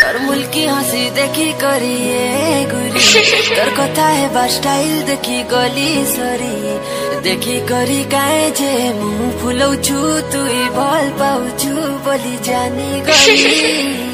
तोर मुल्की हंसी देखी करिए गुरी तोर कथा है बा स्टाइल देखी गली सरी देखी करी काहे जे मुँह फुलौछु तुई भल पाउछु बोली जानी गली।